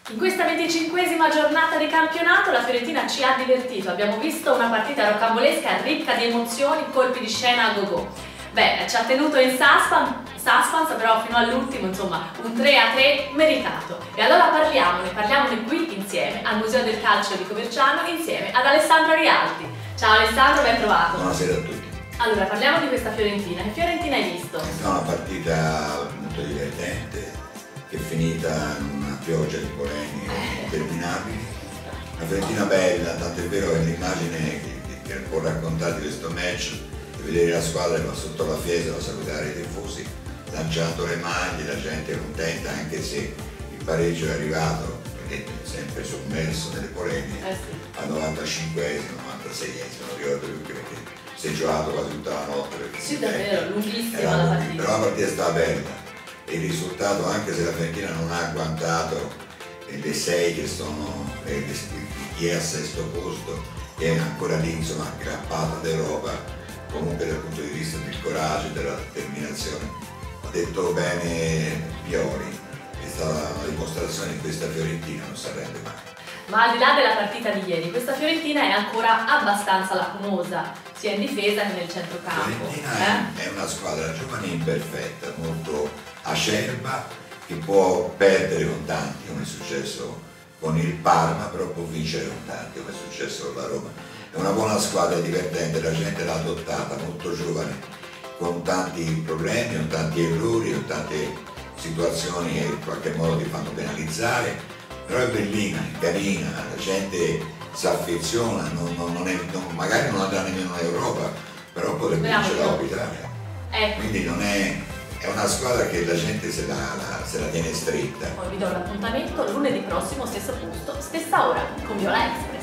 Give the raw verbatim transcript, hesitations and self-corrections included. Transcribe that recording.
In questa venticinquesima giornata di campionato la Fiorentina ci ha divertito, abbiamo visto una partita rocambolesca ricca di emozioni, colpi di scena a go-go. Beh, ci ha tenuto in suspense, suspense però fino all'ultimo, insomma, un tre a tre meritato. E allora parliamone, parliamone qui insieme al Museo del Calcio di Coverciano insieme ad Alessandro Rialti. Ciao Alessandro, ben trovato. Buonasera a tutti. Allora, parliamo di questa Fiorentina. Che Fiorentina hai visto? È una partita molto divertente, che è finita in una pioggia di polemiche interminabili. Una Fiorentina bella, tanto è vero che l'immagine che, che, che può raccontare di questo match, di vedere la squadra che va sotto la Fiesole a salutare i tifosi, lanciando le maglie, la gente è contenta, anche se il pareggio è arrivato, vedete, sempre sommerso nelle polemiche, eh sì. al novantacinquesimo, novantaseiesimo, non ricordo più perché si è giocato quasi tutta la notte. Sì, davvero, lunghissima era, la partita. Però la partita è stata bella. Il risultato, anche se la Fiorentina non ha agguantato le sei che sono chi è al sesto posto, che è ancora lì insomma aggrappata d'Europa, comunque dal punto di vista del coraggio e della determinazione, ha detto bene Pioli, è stata una dimostrazione di questa Fiorentina, non si arrende mai. Ma al di là della partita di ieri, questa Fiorentina è ancora abbastanza lacunosa, sia in difesa che nel centrocampo. La Fiorentina eh? è una squadra giovane e imperfetta, molto acerba, che può perdere con tanti, come è successo con il Parma, però può vincere con tanti, come è successo con la Roma. È una buona squadra, divertente, la gente l'ha adottata, molto giovane, con tanti problemi, con tanti errori, con tante situazioni che in qualche modo ti fanno penalizzare, però è bellina, è carina, la gente si affeziona, non, non, non è, non, magari non andrà nemmeno in Europa, però potrebbe vincere la Coppa Italia. Ecco. Quindi non è, è una squadra che la gente se la, la, se la tiene stretta. Poi vi do l'appuntamento lunedì prossimo, stesso posto, stessa ora, con Viola Express.